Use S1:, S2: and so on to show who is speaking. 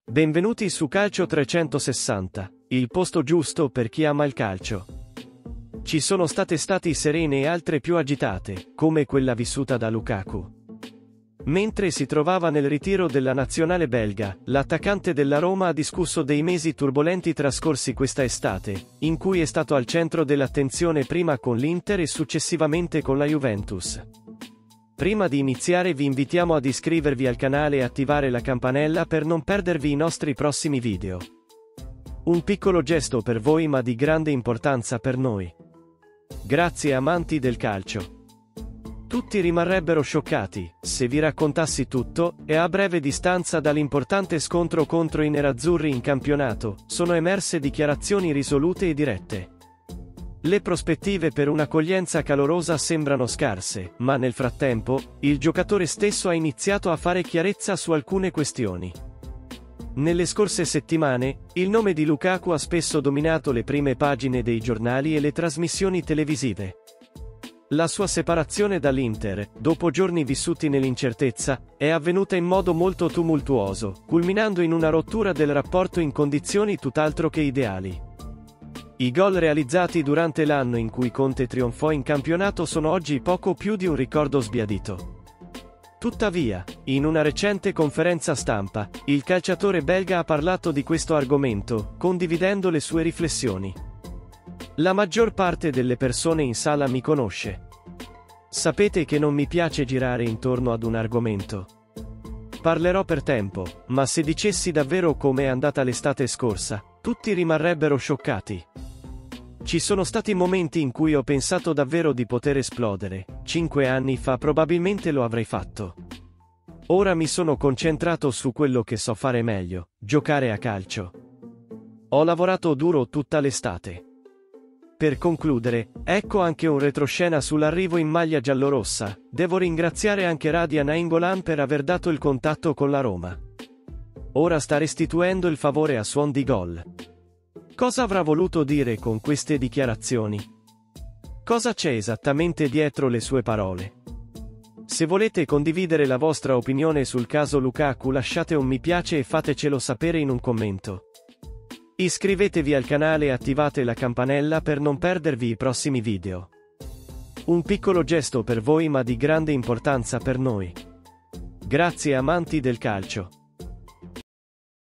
S1: Benvenuti su Calcio 360, il posto giusto per chi ama il calcio. Ci sono state estati serene e altre più agitate, come quella vissuta da Lukaku. Mentre si trovava nel ritiro della nazionale belga, l'attaccante della Roma ha discusso dei mesi turbolenti trascorsi questa estate, in cui è stato al centro dell'attenzione prima con l'Inter e successivamente con la Juventus. Prima di iniziare vi invitiamo ad iscrivervi al canale e attivare la campanella per non perdervi i nostri prossimi video. Un piccolo gesto per voi ma di grande importanza per noi. Grazie amanti del calcio. Tutti rimarrebbero scioccati, se vi raccontassi tutto, e a breve distanza dall'importante scontro contro i nerazzurri in campionato, sono emerse dichiarazioni risolute e dirette. Le prospettive per un'accoglienza calorosa sembrano scarse, ma nel frattempo, il giocatore stesso ha iniziato a fare chiarezza su alcune questioni. Nelle scorse settimane, il nome di Lukaku ha spesso dominato le prime pagine dei giornali e le trasmissioni televisive. La sua separazione dall'Inter, dopo giorni vissuti nell'incertezza, è avvenuta in modo molto tumultuoso, culminando in una rottura del rapporto in condizioni tutt'altro che ideali. I gol realizzati durante l'anno in cui Conte trionfò in campionato sono oggi poco più di un ricordo sbiadito. Tuttavia, in una recente conferenza stampa, il calciatore belga ha parlato di questo argomento, condividendo le sue riflessioni. La maggior parte delle persone in sala mi conosce. Sapete che non mi piace girare intorno ad un argomento. Parlerò per tempo, ma se dicessi davvero come è andata l'estate scorsa, tutti rimarrebbero scioccati. Ci sono stati momenti in cui ho pensato davvero di poter esplodere, 5 anni fa probabilmente lo avrei fatto. Ora mi sono concentrato su quello che so fare meglio, giocare a calcio. Ho lavorato duro tutta l'estate. Per concludere, ecco anche un retroscena sull'arrivo in maglia giallorossa, devo ringraziare anche Radja Nainggolan per aver dato il contatto con la Roma. Ora sta restituendo il favore a suon di gol. Cosa avrà voluto dire con queste dichiarazioni? Cosa c'è esattamente dietro le sue parole? Se volete condividere la vostra opinione sul caso Lukaku lasciate un mi piace e fatecelo sapere in un commento. Iscrivetevi al canale e attivate la campanella per non perdervi i prossimi video. Un piccolo gesto per voi ma di grande importanza per noi. Grazie amanti del calcio.